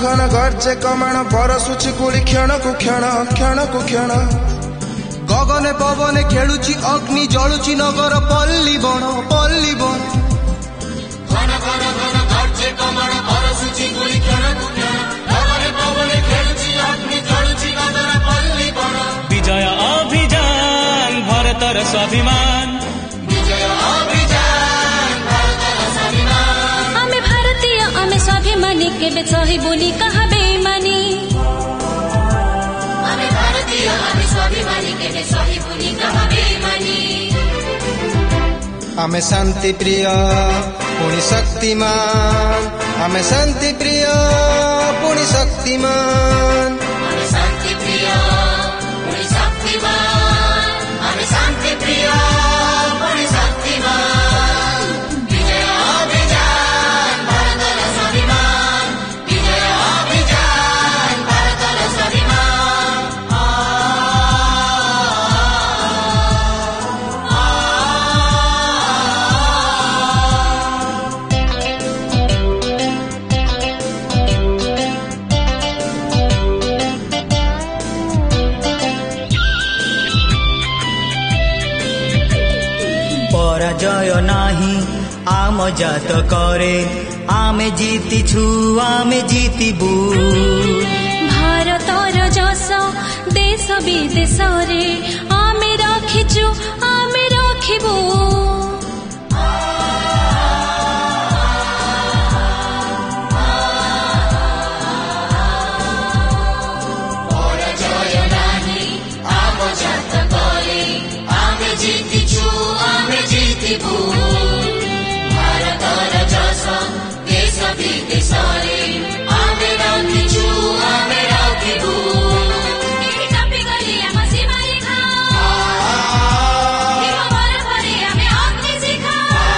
घन गर्जे कमाण बरसुची गुली क्षण को क्षण क्षण को क्षण गगने पवने खेलुची अग्नि जलुची नगर पल्ली बण पल्ली बण घन घन घन गर्जे कमाण बरसुची गुली क्षण को क्षण गगने पवने खेलुची अग्नि जलुची नगर पल्ली बण विजय अभियान भारतर स्वाभिमान विजय अभियान भारतर स्वाभिमान आमे भारतीय आमे स्वाभिमानी केबे सहिबुनी कहा बेईमानी आमे भारतीय आमे स्वाभिमानी केबे सहिबुनी कहा बेईमानी आमे शांति प्रिय पुणी शक्तिमान आमे शांति प्रिय पुणी शक्तिमान आमे शांति प्रिय पुणी शक्तिमान आमे शांति प्रिय पुणी शक्तिमान विजय अभियान भारतर स्वाभिमान विजय अभियान भारतर स्वाभिमान पराजय नाही आम जात करे आमे जीतिछु आमे जीतिबु भारतर जस देश विदेश रे आमे रखिछु आमे रखिबु पराजय नाही आम जात करे आमे जीतिछु आमे जीतिबु भारतर जस देश विदेश रे आमे रखिछु आमे रखिबु टपी गली आम सीमारे खा हिमवर परे आमे अग्नि शिखा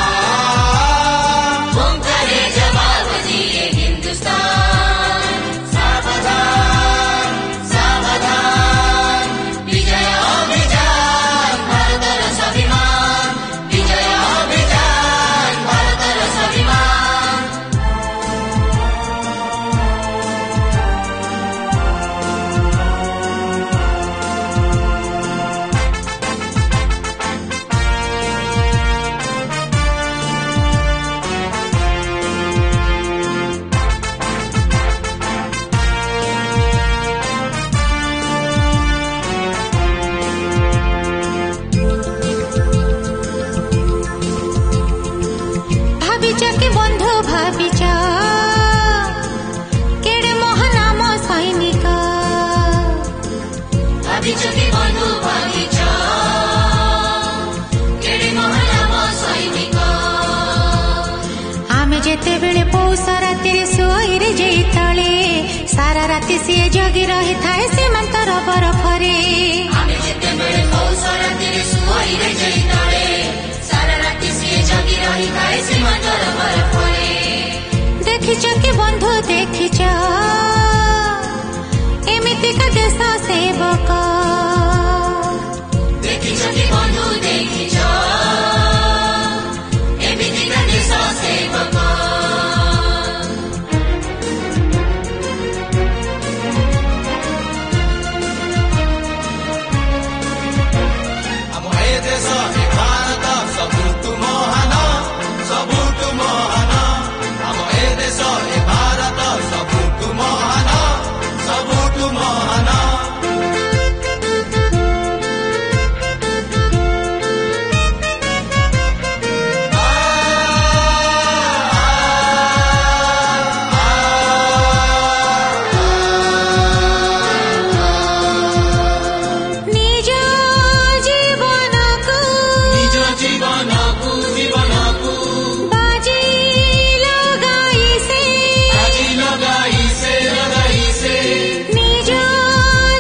ओंकारे जवाब दिए हिंदुस्तान सावधान सावधान विजय अभियान भारतर स्वाभिमान विजय अभियान भारतर स्वाभिमान भाविचा के बंधु भाविचा केड़े महानाम सैनिक भाविच कि बंधु भाविच केड़े महानाम सैनिक आमे जेते बेले पौष राति सोई रे जेई तळे सारा राति सिए जगी रही थाए सीमांतर बरफरे आमे जेतेबेले पौष रातिरे सुई रे जई तळे सारा राति सिए जगी रही थाए सीमांतर बरफरे देखिच के बंधु देखिच एमितिका देश सेवक देखिछ कि बंधु देखिछ एमितिका देश सेवक ଆମ ଏ ଦେଶ ଏ ଭାରତ ସବୁଠୁ ମହାନ ସବୁଠୁ ମହାନ ଆମ ଏ ଦେଶ ଏ ଭାରତ ସବୁଠୁ ମହାନ ସବୁଠୁ ମହାନ निज जीवनକୁ निज जीवनକୁ जीवनକୁ बाजी लगाई से लगाई से निज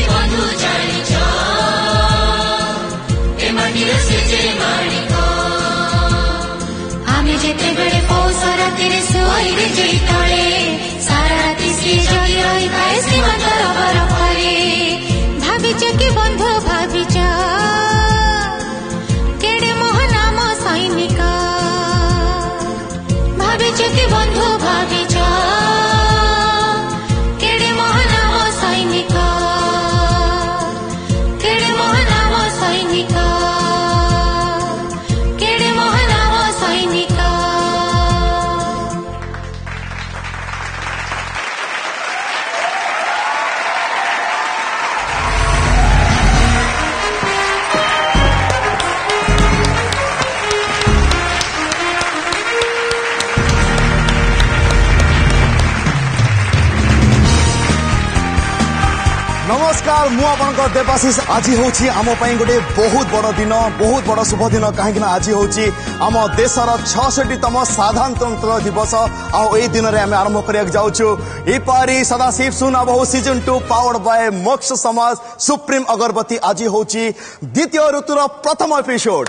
बंधु जानिछ ए माटीर से जे माणिक आमे जेते बेले पौष रातिर सोई रे जे तळे सारा राति से जगी रही थाए श्रीमंतर बरफरे भाविच कि बंधु भाविच केडे मोहनाम सैनिक भाविच कि बंधु भाविच केडे मोहनाम सैनिक केडे मोहनाम सैनिक केडे मोहनाम सैनिक नमस्कार मु आपनकर देवाशीष आज होची आम पई गोटे बहुत बड़ दिन बहुत बड़ शुभ दिन कहीं आज होची आम देशर 66तम साधारणतंत्र दिवस आउ ए दिन रे आम आरंभ करिया जाउछु इपारी सदाशिव सुना बहु season 2 powered by Moksha Samaj supreme अगरबत्ती आज होची द्वितीय ऋतुर प्रथम एपिसोड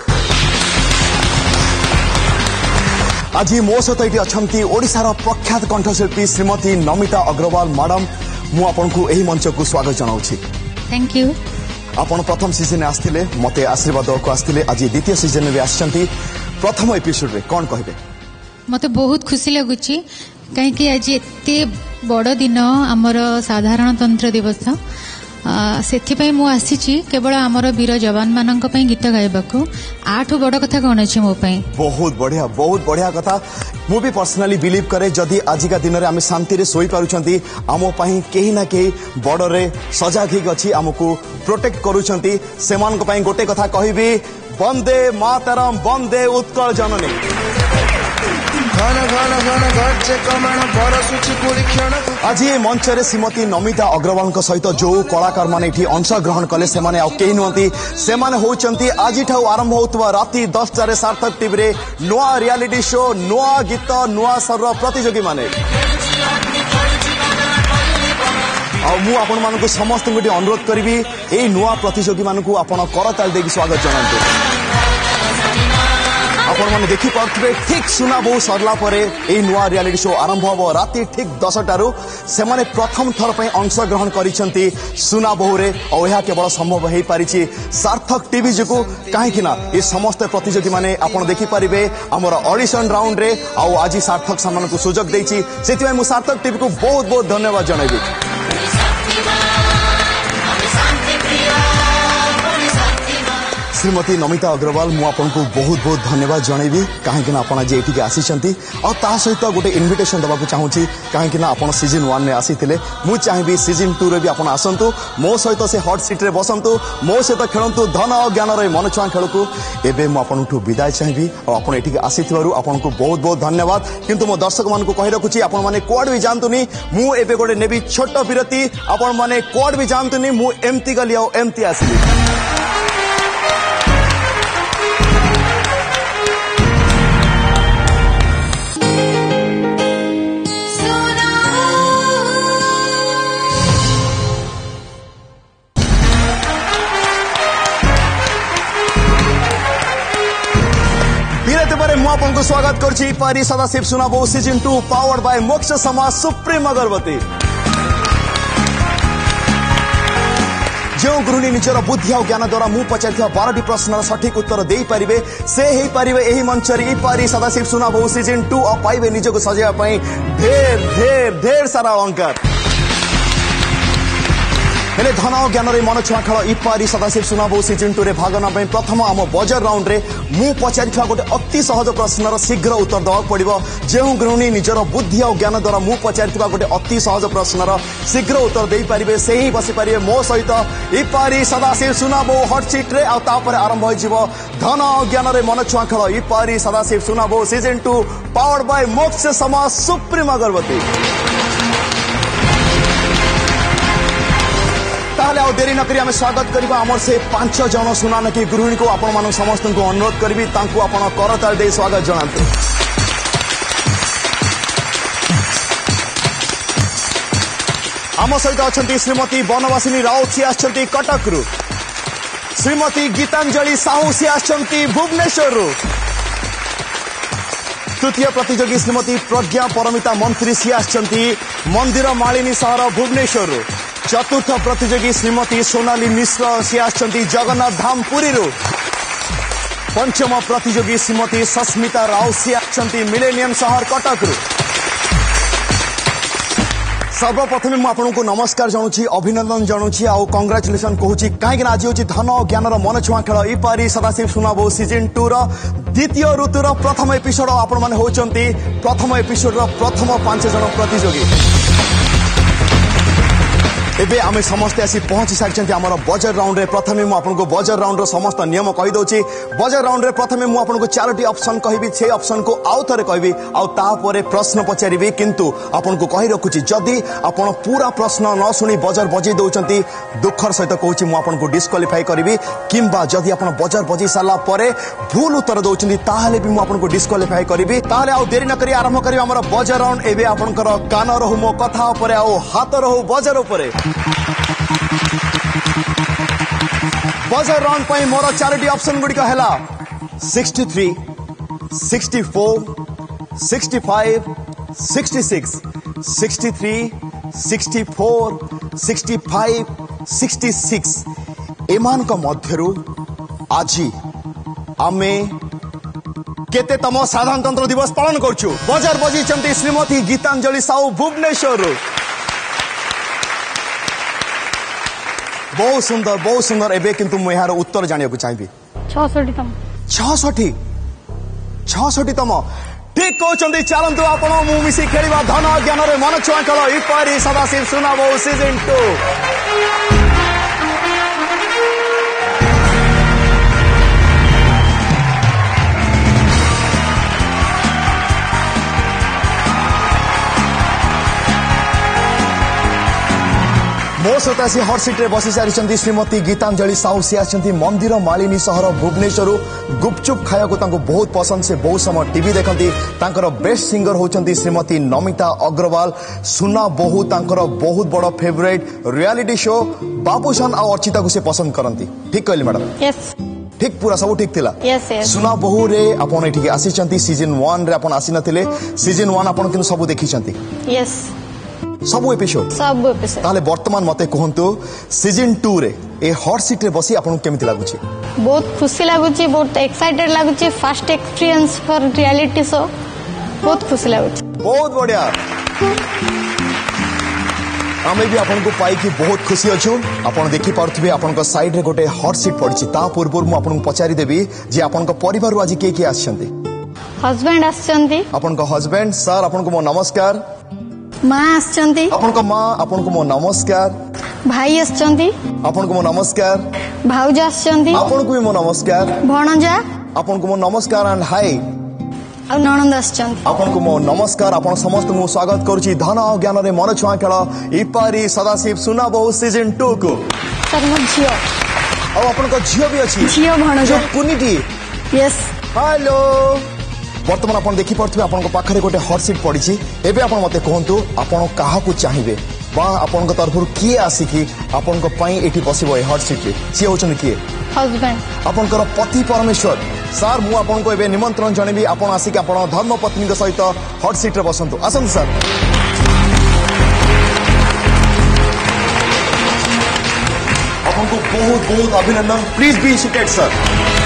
आज मो सहित ये अच्छा ओडिशार प्रख्यात कंठशिल्पी श्रीमती नमिता अग्रवाल मैडम मु आपनकु एही मंच को स्वागत जनाउछि। Thank you. आपण प्रथम सीजन में आस्थिले मते आशीर्वाद को आस्थिले आज द्वितीय सीजन में आछंती प्रथम एपिसोड रे कोन कहबे मते बहुत खुशी लगुछि काहे कि आज एते बड़ दिन हमर साधारणतंत्र दिवस सेथिपाई मु आसीछि केवल हमर वीर जवान माननक पई गीत गाइबाकू आठो बड़ कथा कोन अछि मो पई बहुत बढ़िया कथा मु भी पर्सनली बिलीव करे जदि आज का दिन रे आमे शांति रे सोई पारुछंती आमो पई केही ना केही बड़ रे सजाग ही अछि हमकु प्रोटेक्ट करूछंती सेमान को पई गोटे कथा कहिबी वंदे मातरम वंदे उत्कल जननी घन घन घन घटे कमण बरसुछि कुली क्षण आज ये मंच रे श्रीमती नमिता अग्रवाल सहित जो कलाकार माने एठी अंशग्रहण कले से माने केही नहंती से माने होचंती आज ठाउ आरंभ होतवा राति 10 रे सार्थक टीवी रे नुआ रियलिटी शो नुआ गीत नुआ सर्व प्रतियोगी माने आ मु आपण मानकु समस्त गोटे अनुरोध करिवि एई नुआ प्रतियोगी मानकु आपण करताल देकी स्वागत जनांतु आपण माने देखि पाउथबे ठीक सुना बहु सरला परे एई नुआ रियलिटी शो आरंभ हो राति ठीक 10 टारू से माने प्रथम थर पई अंश ग्रहण करिसंती सुना बहु रे और यह केवल संभव हेई पारिछि सार्थक टीवी जको काहे कि ना ए समस्त प्रतियोगी माने आपण देखि परिबे हमर ऑडिशन राउंड रे आ आज सार्थक सम्मान को सुजोग देछि सेति मु सार्थक टीवी को बहुत बहुत धन्यवाद जणाइबी श्रीमती नमिता अग्रवाल मु आपको बहुत बहुत धन्यवाद जनइबी कहीं आप आज ये आसी और ता सहित गोटे इनविटेशन देवाक चाहूँगी कहीं आप सीजन 1 में आसी मु चाहिए सीजन 2 रे भी आप आसतु मो सहित से हॉट सीट रे बसंतु मो सहित खेलतु धन और ज्ञान रे मन छुआ खेल को एवं मुझे विदाय चाहिए और आप आपको बहुत बहुत धन्यवाद किंतु मो दर्शक मान कही रखुच्छी आपण मैंने कुआड भी जातुनी मुझे गोटे नेबी छोट विरति आपण मैंने कुआड भी जातुनी मुझे एमती गली और एमती आसली आपको स्वागत करछि पारी सदाशिव सुनाबो season 2 powered by Moksha Samaj supreme अगरबत्ती जो गृहिणी निजर बुद्धि और ज्ञान द्वारा मु पचार 12 प्रश्न सठिक उत्तर दे पारिबे से ही पारिबे एही मंच रे पारी सदाशिव सुनाबो सीजन 2 और पाइबे निजको सजाया पई ढेर ढेर ढेर सारा अलंकार हेले धन और ज्ञान रे मन छुआ खेल इपारी सदाशिव सुनाबो सीजन 2 रे भाग ना प्रथम आम बजर राउंड रे मु पचार गोटे अति सहज प्रश्नर शीघ्र उत्तर देवा पड़ो जो गृहिणी निजर बुद्धि और ज्ञान द्वारा मु पचार गोटे अति सहज प्रश्नर शीघ्र उत्तर दे पारिबे से ही बसी पारिबे मो सहित इपारी सदाशिव सुनाबो हॉट सीट रे आ तापर आरंभ हो धन और ज्ञान रे मन छुआ खेल इपारी सदाशिव सुनाबो season 2 powered by Moksha Samaj supreme अगरबत्ती ताहले देरी नकरी आम स्वागत करबा हमर से 5 जन सुनानकी गृहिणी को आपण मान समस्त को अनुरोध करबी तांको आपण करताल दे स्वागत जणांतु आम सहित अच्छा श्रीमती बनवासिनी राउत सी आछंती कटक रु श्रीमती गीतांजलि साहू सी आछंती भुवनेश्वर रु तृतीय प्रतियोगी श्रीमती प्रज्ञा परमिता मंत्री सी आछंती मंदिर मालिनी सहर भुवनेश्वर रु चतुर्थ प्रतियोगी श्रीमती सोनाली मिश्र सी आछंती जगन्नाथ धाम पुरी रु पंचम प्रतियोगी श्रीमती सस्मिता राव सी आछंती मिलेनियम सहर कटक रु सर्वप्रथमे मु आपको नमस्कार जनाऊँ अभिनंदन जनाऊँ आउ कंग्राचुलेसन कहूँ कहीं आज हूँ धन ज्ञान मन छुआ खेल इपारी सदाशिव सुनाबो सीजन 2 द्वितीय ऋतुर प्रथम एपिसोड आपण मैंने होती प्रथम एपिसोड प्रथम 5 जन प्रतियोगी एबे आमे समस्ते आसी पहुंची सारी आम बजर राउंड रे प्रथमे मुझे बजर राउंड रो समस्त नियम कहीदे बजर राउंड रे प्रथमे मुझे 4टी ऑप्शन कहबी से ऑप्शन को आउ थे कहबी आउे प्रश्न पचारि किंतु आपन को कही रखुची जदि आपन पूरा प्रश्न न शुणी बजर बजई दौरान दुखर सहित कहूँ मुझे डिस्क्वालीफाई करी किंबा जदि आप बजर बजई सारा भूल उत्तर दौरान ताहले भी मुझे डिस्क्वालीफाई करी ताहले आउ देरी न करी आरंभ करी आम बजर राउंड एबे आपनकर कान रहू मो कथा उपरे आउ हाथ रहू बजर उपरे बजर राउंड पर मोर 4टी ऑप्शन गुड़िक है 63, 64, 65, 66, 63, 64, 65, 66 एमान का मध्यरु आज आमे केतेतम साधारणतंत्र दिवस पालन करछु बजर बजी श्रीमती गीतांजलि साहू भुवनेश्वर बहुत सुंदर एबे किंतु मु यार उत्तर जानिया को चाहिए 66तम 66तम ठीक कहते चलतु आपण मु मिसी खेलिबा धन ज्ञान रे मन छुआ खेल इपारी सदाशिव सुनाबो सीजन 2 मो सहित आसी हर सीट रे बसी सारी श्रीमती गीतांजलि साहू सी आछंती मंदिर मालिनी सहर भुवनेश्वर गुपचुप खाया को बहुत पसंद से बहुत समय टीवी देखती तांकर बेस्ट सिंगर होचंती श्रीमती नमिता अग्रवाल सुना बहु तांकर बहुत बड़ फेवरेट रियलिटी शो बाबूशान आ अर्चिता को से पसंद करती ठीक कहली मैडम यस ठीक पूरा सब ठीक थिला यस यस सुना बहु रे आपण एठी आसीचंती सीजन 1 रे आपण आसी नथिले सीजन 1 आपण किन सब देखिचंती यस सब एपिसोड ताले वर्तमान मते कहंतु सीजन 2 रे ए हॉट सीट रे बसी आपन केमिति लागुची बहुत खुशी लागुची बहुत एक्साइटेड लागुची first experience for reality show बहुत खुशी लागुची बहुत बढ़िया आमे भी आपन को पाई कि बहुत खुशी अछु आपन देखि पारथबे आपन को साइड रे गोटे हॉट सीट पड़ची ता पूर्व मु आपन को पचारि देबी जे आपन को परिवार आज के आछंती हस्बैंड आछंती आपन को हस्बैंड सर आपन को मो नमस्कार माँ आछंती आपन को माँ आपन को मो नमस्कार भाई आछंती आपन को मो नमस्कार भाउज आछंती आपन को भी मो नमस्कार भणजा आपन को मो नमस्कार एंड हाय आ ननंद आछंती आपन को मो नमस्कार आपन समस्त मु स्वागत करूची धन और ज्ञान रे मन छुआ खेल इपारी सदाशिव सुना बहु सीजन 2 को सर मो झियो और आपन को झियो भी अछि झियो भणजा कुनिटी यस हेलो वर्तमान आपन देखि पड़थबे आपन को पाखरे गोटे हॉट सीट पड़िछि एबे आपन मते कहंतु आपन काहा को चाहिबे बा आपन को तरफ किए आसिकी आपन को पई एठी बसिबो ए हॉट सीट रे सी होचन किए हस्बैंड आपन को पति परमेश्वर सर मु आपन को एबे निमंत्रण जणेबी आपन आसिकी आपन धर्म पत्नी के सहित हॉट सीट रे बसंतु आसन सर आपन को बहुत बहुत अभिनंदन please be seated sir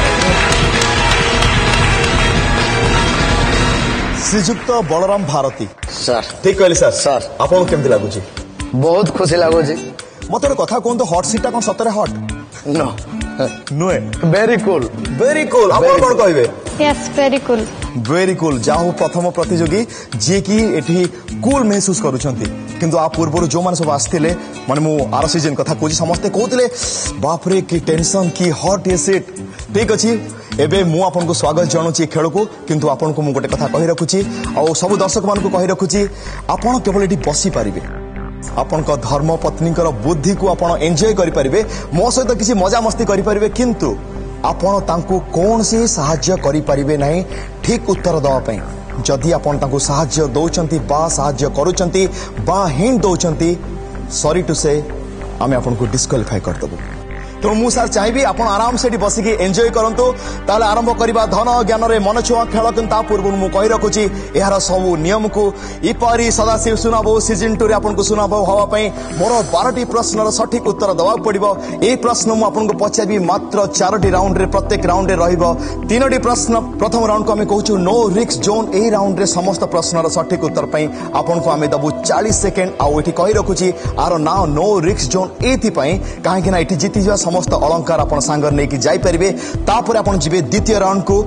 Shrijukta Balaram Bharati sir ठीक कहली सर सर आपन केमति लागुची बहुत खुशी लागुची मते कथा कोन तो हॉट सीटा कोन सतरे हॉट नो नुए वेरी कूल आपन कोन कहबे यस वेरी कूल जाहो प्रथम प्रतियोगी जे की एठी कूल महसूस करूछंती किंतु आ पूर्व जो माने सब आस्थिले माने मु आर सीजन कथा कोजी समस्त कहउतले बाप रे की टेंशन की हॉट ए सीट ठीक अछि एबे मु आपन को स्वागत जणाउची खेल को किंतु आपन को मु गोटे कथा कहि रखुची आ सब दर्शक मान को कहि रखुची आपन केवल एठी बसी पारिबे आपन को धर्म पत्नी बुद्धि को आपन एंजॉय करि परिबे मो सहित किसी मजा मस्ती करि परिबे किंतु आपन तांको कोन से सहाय्य करि परिबे नहीं ठीक उत्तर दवा पई जदि आपन तांको सहाय्य दउचंती बा सहाय्य करूचंती बा हिंट दउचंती सॉरी टू से आम आपको डिस्क्वालिफाई करदेबू तो मु सार चाहिए आप आराम से बसिक एंजॉय करंतु ताले आरंभ करबा धन ज्ञान रे मन छुआ खेल किंतु पूर्व मु कहि रखुची यार सब नियम को इपरी सदाशिव सुनाबो सीजन 2 रे आपनको सुनाबो हवा पई मोर 12टी प्रश्नर सठिक उत्तर दवा पड़िबो ए प्रश्न मु आपनको पछाबी मात्र 4टी राउंड रे प्रत्येक राउंड रे रहइबो 3टी प्रश्न प्रथम राउंड को हमें कहूछु नो रिस्क जोन ए राउंड रे समस्त प्रश्नर सठिक उत्तर पई आपनको हमें दबु 40 सेकेंड आ एठी कहि रखुची आरो ना नो रिस्क जोन एथि पई काहे कि ना एठी जीति जा समस्त अलंकार आपण सांगर नेकी जाई परिबे तापर आपण जिबे द्वितीय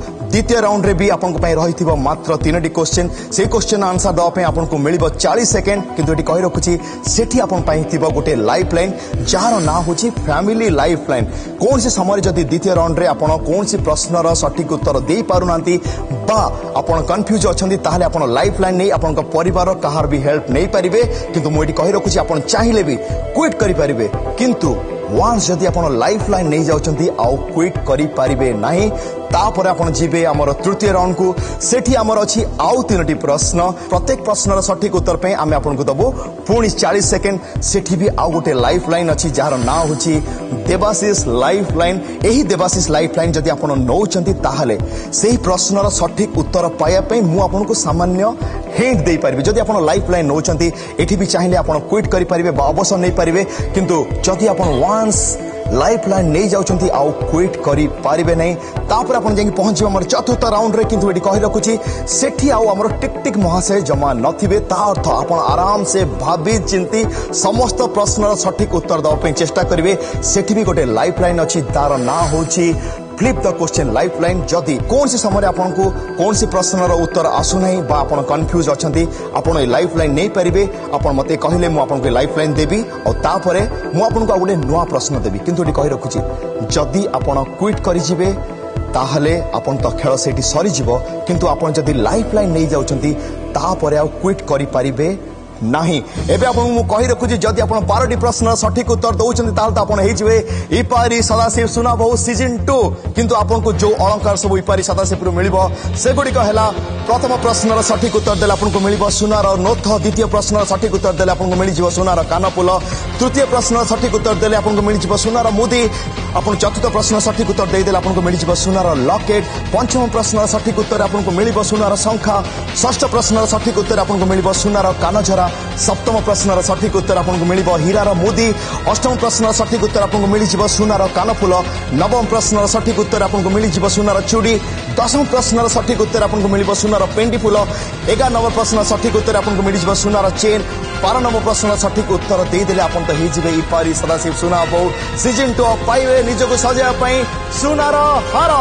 राउंड रे भी आपण पई रहिथिबो मात्र 3टी क्वेश्चन से क्वेश्चन आंसर दवा पई आपण को मिलिबो 40 सेकेंड किंतु एटी कहि रखुची सेठी आपण पई थिबो गोटे लाइफ लाइन जार ना होची फैमिली लाइफ लाइन कोन से समय जदी द्वितीय राउंड रे आपण कोन से प्रश्नर सठिक उत्तर देई पारु नांती बा आपण कंफ्यूज अछंती ताहाले आपण लाइफ लाइन नै आपण को परिवार कहार भी हेल्प नै परिबे किंतु मु एटी कहि रखुची आपण चाहिले भी क्विट करि परिबे किंतु वन्स जदि आपण लाइफ लाइन नहीं जाउछंती आउ क्विट करि पारिबे नाही तापर आपण जिबे हमर तृतीय राउंड को सेठी हमर अछि आउ 3टी प्रश्न प्रत्येक प्रश्नर सठिक उत्तर पे आमे आपण को दबो पुणी 40 सेकेंड सेठी भी आउ गोटे लाइफ लाइन अछि जार ना होछि देवाशीष लाइफ लाइन एही देवाशीष लाइफ लाइन जदि आपण नौछंती ताहाले सेही प्रश्नर सठिक उत्तर पाया पे मु आपण को सामान्य हिंट दे पारिबे जदि आपण लाइफ लाइन नौछंती एठी भी चाहिले आपण क्विट करि पारिबे बा अवसर नै पारिबे किंतु जदि आपण वन्स लाइफ लाइन नहीं जाउछंती आउ क्विट करि पारिबे नै तापर आपण जेंगी पहुंची हमर चतुर्थ राउंड रे किंतु एटी कहि रखुची सेठी आउ हमर टिक महाशय जमा नथिबे ता अर्थ आपण आराम से भाबी चिंती समस्त प्रश्नर सठिक उत्तर दवा पे चेष्टा करिवे सेठी भी गोटे लाइफ लाइन अछि तार ना होची flip the question life line जदि कौन से समय आपण को कौन से प्रश्नर उत्तर आसु नहीं बा आपण कंफ्यूज अछंती आपण ए लाइफ लाइन नहीं परिबे आपण मते कहिले मु आपण को लाइफ लाइन देबी और तापरे मु आपण को गोटे नुवा प्रश्न देबी किंतु एटी कहि रखुची जदि आपण क्विट करि जिवे ताहले आपण तो खेल सेठी सरी जिवो किंतु आपण जदि लाइफ लाइन नहीं जाउछंती तापरे आ क्विट करि परिबे नाही एबे आपण मु कहि रखुची जदि आपण 12टी प्रश्न सठिक उत्तर दउछंती ताल त आपण हेइ जिवे इपारी सदाशिव सुनाबो सीजन 2 किंतु आपण को जो अलंकार सब इपारी सदाशिव रु मिलिबो से गुडी कहला प्रथम प्रश्नर सठिक उत्तर देला आपण को मिलिबो सुनार नोथ द्वितीय प्रश्नर सठिक उत्तर देला आपण को मिलि जिवो सुनार कानपुल तृतीय प्रश्न सठिक उत्तर देले आपण को मिलि जिवो सुनार मुदी आपण चतुर्थ प्रश्न सठिक उत्तर देइ देला आपण को मिलि जिवो सुनार लॉकेट पंचम प्रश्न सठिक उत्तर आपण को मिलिबो सुनार शंखा षष्ठ प्रश्न सठिक उत्तर आपण को मिलिबो सुनार कानझरा सप्तम प्रश्नर सठिक उत्तर आपको मिलिबो हीरार मुदी अष्टम प्रश्नर सठिक उत्तर आपको मिलिजिबो सुनार कानफुल नवम प्रश्नर सठिक उत्तर आपको मिलिजिबो सुनार चूड़ी दशम प्रश्नर सठिक उत्तर आपको मिलिबो सुनार पेंडी फुल 11 नंबर प्रश्न सठिक उत्तर आपको मिलिजिबो सुनार चेन 12 नंबर प्रश्न सठिक उत्तर दे देले आपन तो हिजिबे इपारी सदाशिव सुनाबो सीजन 2 पाइबे निजको सजाया पई सुनार हार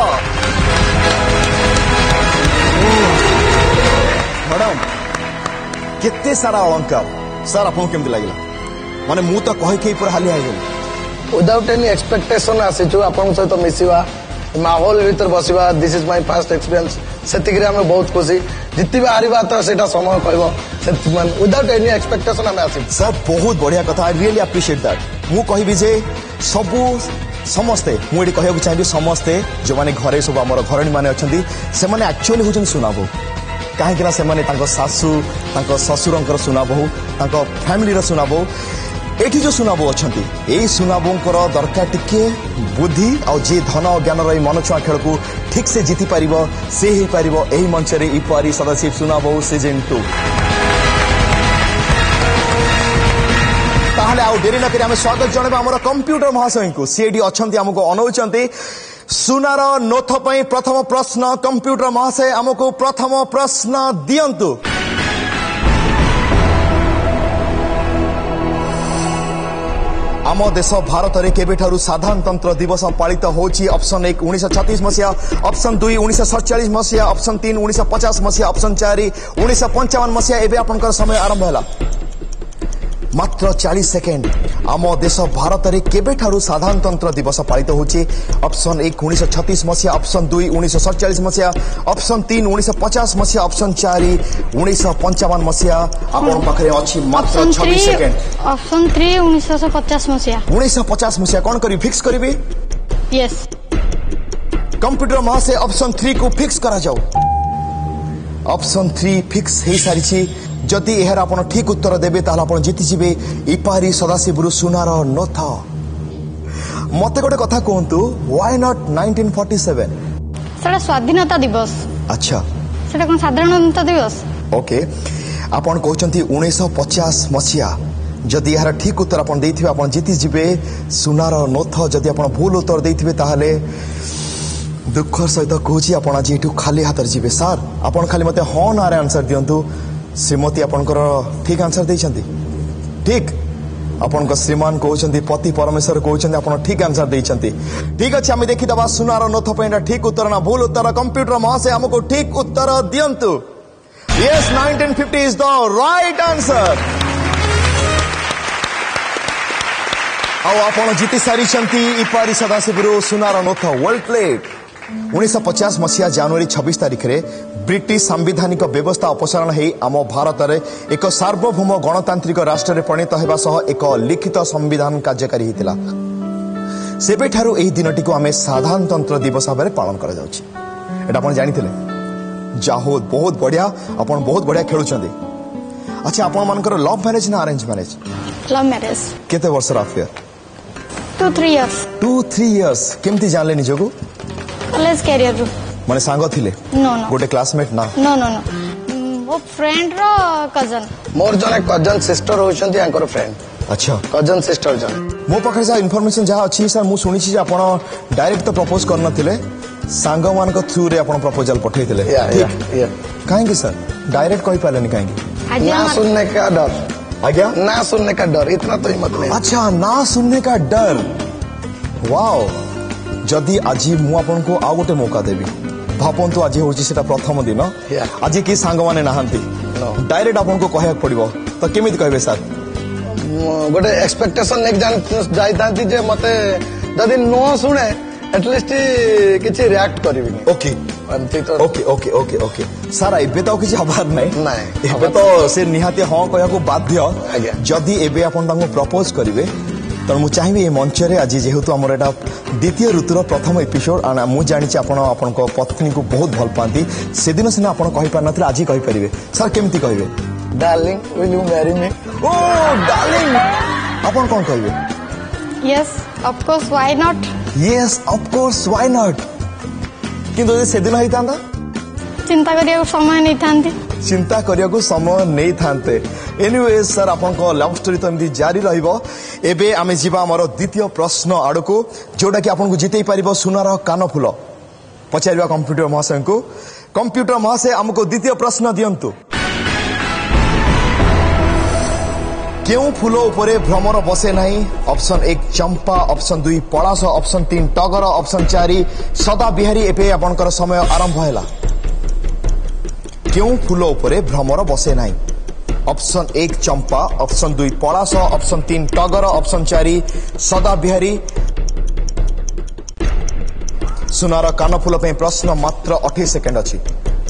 मैडम केते सारा अलंकार सर आपको केमति लागिला माने मु तो कहि के पूरा हालिया गेल विदाउट एनी एक्सपेक्टेशन आसी जो आपन सहित मिसिबा माहौल भीतर बसिबा this is my first experience सेतिकरे हम बहुत खुशी जितबा हारिबा तो सेटा समय कहबो सेतिमान विदाउट एनी एक्सपेक्टेशन हम आसी सर बहुत बढ़िया कथा आई रियली अप्रिशिएट दैट मु कहिबी जे सबु समस्ते मुझे कहूँ चाहिए समस्ते जो मैंने घरे सब आम घरणी मैंने अच्छा से मैंने एक्चुअली हूँ सुना बहु कहीं से सासू ससुर सुना बहु फैमिली सुना बहु एठी जो सुना बहु अच्छा यही सुना बहुर दरकार टिके बुद्धि आ जी धन ज्ञान रही मन छुआ खेल को ठीक से जीति पार से ही पार यही मंच में इपारी सदाशिव सुना बहु सीजन 2 ताहले आउ डेरी नकरी आमे स्वागत जणेबा हमर कंप्यूटर महाशय को सीडी अछंती हमको अनौचंती सुनार नोथ पई प्रथम प्रश्न कंप्यूटर महाशय हमको प्रथम प्रश्न दियंतु आम देश भारत में केबेठारु साधारणतंत्र दिवस पालित होची ऑप्शन 1 1936 मसिया ऑप्शन 2 1947 मसिया ऑप्शन 3 1950 मसिया ऑप्शन 4 1955 मसिया एबे आपनकर समय आरंभ होला मात्र 40 सेकेंड आम देश भारत में केबेठारु साधारणतंत्र दिवस पालित होची ऑप्शन 1 1936 मसिया ऑप्शन 2 1947 मसिया ऑप्शन 3 1950 मसिया ऑप्शन 4 1955 मसिया आपन पाखरे अछि मात्र 26 सेकेंड ऑप्शन 3 1950 मसिया 1950 मसिया कोन करी फिक्स करबी यस कंप्यूटर महाशय ऑप्शन 3 को फिक्स करा जाओ ऑप्शन 3 फिक्स हो सारी जदि यार आपण ठीक उत्तर देबे ताहले आपण जीति जिबे इपारी सदाशिवरु सुनार नोथ मते गोटे कथा कहंतु व्हाई नॉट 1947 सेटा स्वाधीनता दिवस अच्छा सेटा कोन साधारणतंत्र दिवस ओके आपण कहउचंती 1950 मसिया जदि यार ठीक उत्तर आपण देथिबे आपण जीति जिबे सुनार नोथ जदि आपण भूल उत्तर देथिबे ताहले दुख सहित कहूची आपण आज एठू खाली हाथ जीवे सर आपण खाली मते हाँ ना आंसर दियंतु श्रीमती आपनकर ठीक आंसर देइछंती ठीक आपन श्रीमान कहउचंती पति परमेश्वर कहउचंती आपण ठीक आंसर देइछंती ठीक अछि हम देखि दबा सुनार नोथ पेंडा ठीक उत्तर ना भूल उत्तर कंप्यूटर महाशय हमको ठीक उत्तर दियंतु yes 1950 is the right answer आउ आपण जीति सारी इपारी सदाशिवरु सुनार नोथ वेल प्लेड 1950 मसीहा जनवरी 26 तारिख रे ब्रिटिश संवैधानिक व्यवस्था अपसारण हेई आम भारत रे एक सार्वभौम गणतांत्रिक राष्ट्र रे परिणत हेबा सह एक लिखित संविधान कार्यकारी हेतिला सेबे ठारू एही दिनटी को आमे साधारणतंत्र दिवस भाबे पालन करा जाउची एटा आपण जानिथिले जाहो बहुत बढ़िया आपण बहुत बढ़िया खेलुचंदी अच्छा आपण मानकर लव मैरिज ना अरेंज मैरिज लव मैरिज केते वर्ष अफेयर 2-3 इयर्स 2-3 इयर्स केमती जानले निजगु कॉलेज कैरियर रो माने सांग थिले नो नो गोटे क्लासमेट ना नो नो नो वो फ्रेंड रो कजन मोर जने कजन सिस्टर होछंती आंकर फ्रेंड अच्छा कजन सिस्टर जन मो पाखे जा इन्फॉर्मेशन जहा अछि सर मु सुनि छी जे आपण डायरेक्ट तो प्रपोज करन थिले सांग मान को थ्रू रे आपण प्रपोजल पठै थिले या काहे कि सर डायरेक्ट कहि पालेनी काहे कि ना सुनने का डर आज्ञा ना सुनने का डर इतना तो हिम्मत नहीं अच्छा ना सुनने का डर वाओ जदि आज मु आपन को आ गोटे मौका देबी भापंतु आज होची सेटा प्रथम दिन आज की सांग माने नाहंती डायरेक्ट आपन को कहया पड़िबो तो केमित कहबे सर गोटे एक्सपेक्टेशन एक जाई तांती जे मते जदि नो सुने एटलीस्ट किछि रिएक्ट करबी okay okay okay okay okay sir एबे तो किछि हबार नै एबे तो से निहाते हां कहया को बाध्य जदि एबे आपन तांको प्रपोज करिवे तो मु चाहिए ये मंच रे आज जेहेतु आमर एटा द्वितीय ऋतुर प्रथम एपिसोड आना मु जानि आपण को पत्नी को बहुत भल पाती से दिन सिना आपण कहि पार नथिले आज कहि परिबे सर केमती कहबे darling will you marry me oh darling आपण कोन कहबे yes of course why not yes of course why not किंतु से दिन होइतांदा चिंता करिया समय नहीं थांती चिंता करिया को समय नहीं थांते एनीवे सर आपन को लव स्टोरी तो एमदी जारी रहिबो एबे आमे जीवा हमर द्वितीय प्रश्न आडको जोटा कि आपन को जितै परिबो सुनार कान फूल पचारिबा कंप्यूटर महाशय को कंप्यूटर महाशय हमको द्वितीय प्रश्न दियंतु केउ फूल उपरे भ्रमर बसे नाही ऑप्शन 1 चंपा ऑप्शन 2 पलाश ऑप्शन 3 टगर ऑप्शन 4 सदा बिहारी एबे आपनकर समय आरंभ हैला केउ फूल उपरे भ्रमर बसे नाही ऑप्शन 1 चंपा ऑप्शन 2 पलाश ऑप्शन 3 टगर ऑप्शन 4 सदा बिहारी सुनार कानफुल पे प्रश्न मात्र 28 सेकेंड अछि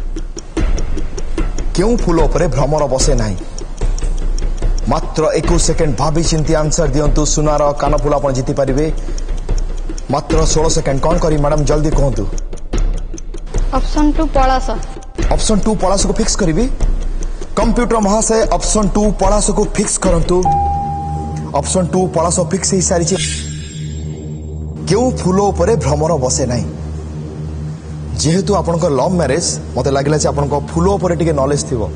केउ फूल उपरे भ्रमर बसे नाही मात्र 21 सेकेंड भाभी चिंती आंसर दियंतु सुनार कानफुल आपण जीति परिबे मात्र 16 सेकेंड कोन करी मैडम जल्दी कहंतु ऑप्शन 2 पलाश ऑप्शन 2 पलाश को फिक्स करिबी कंप्यूटर महाशय ऑप्शन 2 पलाश को फिक्स करंतु ऑप्शन 2 पलाश फिक्स ही सारी केउ फूल उपरे भ्रमर बसे नाही जेहेतु आपनको लव मैरिज मते लागला जे आपनको फूल उपरे टिके नॉलेज थिबो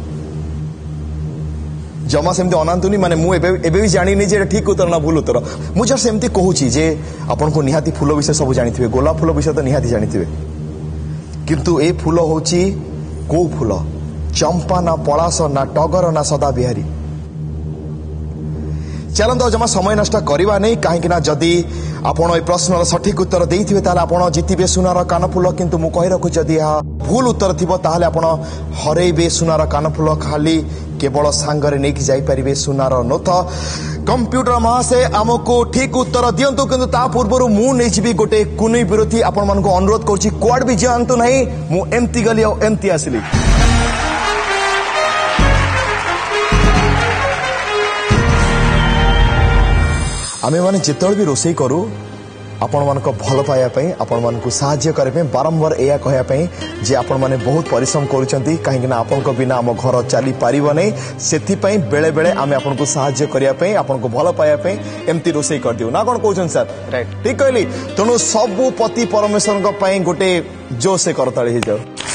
जमा सेमती अनांतुनी माने मु एबे भी जानि नै जे ठीक उत्तर ना भूल उत्तर मु जर सेमती कहूची जे आपनको निहाती फूल विषय सब जानिथिबे गोलाप फूल विषय तो निहाती जानिथिबे किंतु ए फूल होची को फूल चंपा ना पलाश ना टगर ना सदा बिहारी चलंतो जमा समय नष्ट करवा नहीं कहीं ना जदि आपण ए प्रश्न सठिक उत्तर देइथिबे ताले आपण जितिबे सुनार कानफुल किंतु मु कहि रखु जदि भूल उत्तर थिबो ताले आपण हरेबे सुनार कानफुल खाली केवल सांगरे नेकी जाई परिबे सुनार नोथ कंप्यूटर महाशय आमको ठीक उत्तर दियंतु किंतु ता पूर्वरु मु नै जिबी गोटे कुनै विरोधी आपण मानको अनुरोध करछि क्वाड भी जानतु नहीं मु एमती गली और एमती आसली आमे माने जेतल भी रोसई करू आपण मानक भल पाइबा आपण मानक साहाय्य करबे बारंबार एया कहया पई जे आपण माने बहुत परिश्रम करूचंती काहे ना आपण को बिना हम घर चली पारिबो नै सेथि पई बेले बेले आमे आपण को साहाय्य करिया पई आपण को भल पाइबा पई एम्ति रोसई कर दियो ना कोन कहउछन सर राइट ठीक कहली तनो सब पति परमेश्वर को पई गोटे जोश से करताली हे जाओ